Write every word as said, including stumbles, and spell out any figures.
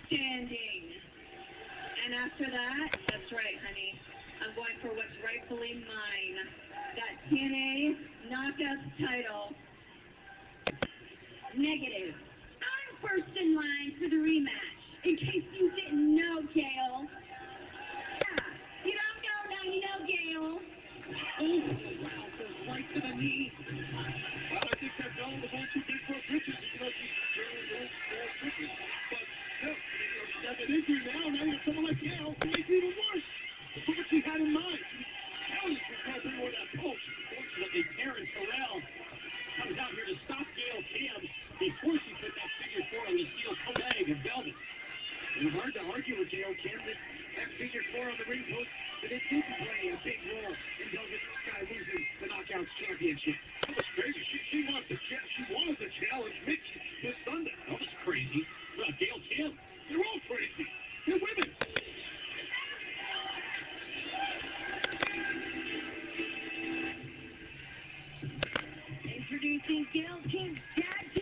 standing. And after that, that's right, honey, I'm going for what's rightfully mine. That T N A Knockouts title. Negative. I'm first in line for the rematch. In case you didn't know, Gail. Yeah, you don't know now, you know, Gail. Oh, wow, goes right to the knee. Well, I think that Gail was on too big for her britches, even though she's wearing those small britches. But still, she has an injury now. Now you have someone like Gail who makes it even worse. Look what she had in mind. She was counting for Taryn with that post. Fortunately, Taryn Terrell comes out here to stop Gail Kim before she put that figure four on the steel leg of velvet. It's hard to argue with Gail Kim that that figure four on the ring post, that it didn't play a big role in Velvet Sky losing the Knockouts Championship. That was crazy. She, she, wanted, to cha she wanted to challenge Mickie this Sunday. That was crazy. Well, Gail Kim, they're all crazy. They're women. Introducing Gail Kim's dad.